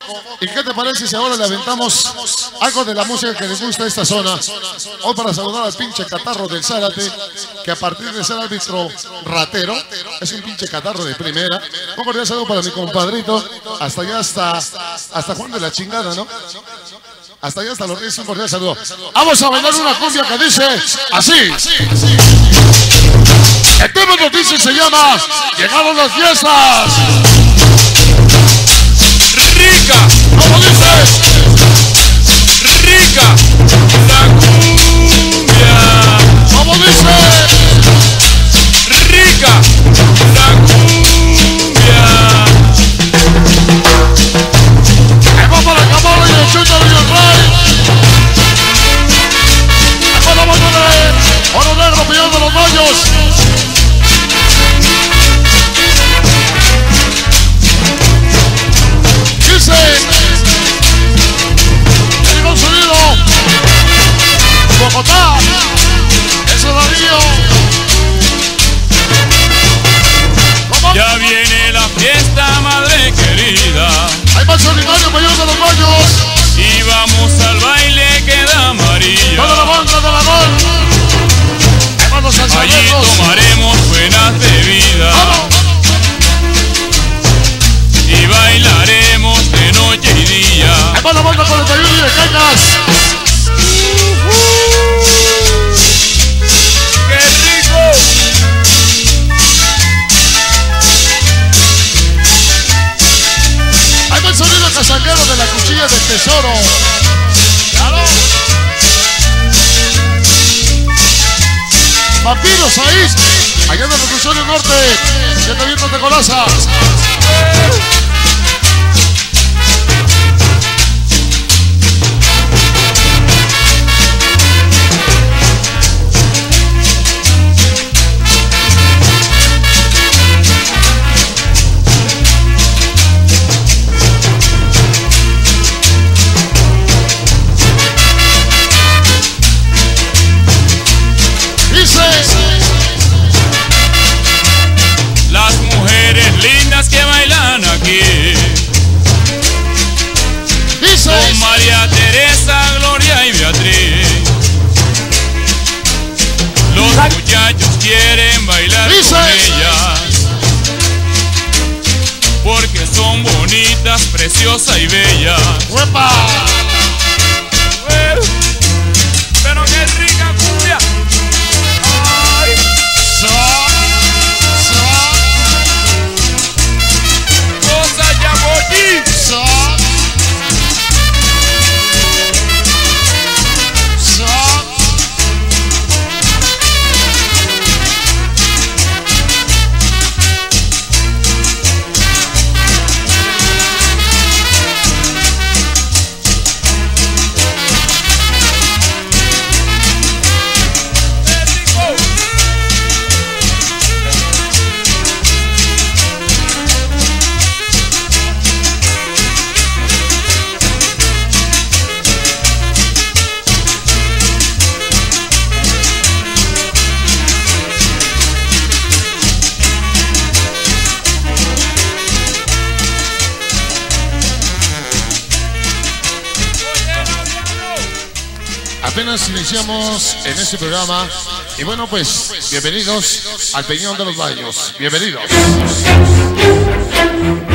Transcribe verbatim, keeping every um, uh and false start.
¿Y qué te parece si ahora le aventamos algo de la música que les gusta a esta zona? Hoy para saludar al pinche catarro del Zárate, que a partir de ser árbitro ratero, es un pinche catarro de primera. Un cordial saludo para mi compadrito, hasta allá hasta, hasta Juan de la chingada, ¿no? Hasta allá hasta los Reyes, un cordial saludo. Vamos a bailar una cumbia que dice así. El tema nos dice, se llama Llegaron las fiestas. Rica, ¿cómo dice? Rica, la cumbia. ¿Cómo dice? Rica, la cumbia. Ahí va para el Camaro y el Chucho y el Rey. Ahí va la mano de Oro Negro, Millón de los Baños. Dice, llegó un sonido, Bogotá, eso es Darío. Ya viene la fiesta, madre querida. Hay más solitario, Mayor de los Baños. Y vamos al baile que da María. Toda la banda de la gol. Hermanos Allí salsareros. tomaremos buenas bebidas. ¡Vamos! Y bailaremos de noche y día. Ahí va la banda cuarenta y uno y de Cañas. ¡Qué rico! Ahí va el sonido casaquero de la cuchilla del tesoro. ¡Claro! Vampiros ahí, allá en el Reclusorio Norte, siete vientos de Colaza. Las mujeres lindas que bailan aquí son María Teresa, Gloria y Beatriz. Los muchachos quieren bailar con ellas porque son bonitas, preciosas y bellas. ¡Uepa! Pero qué rica cumbia. Ay. Cosa Yaboyí. Apenas iniciamos en este programa y bueno, pues bienvenidos al Peñón de los Baños. Bienvenidos.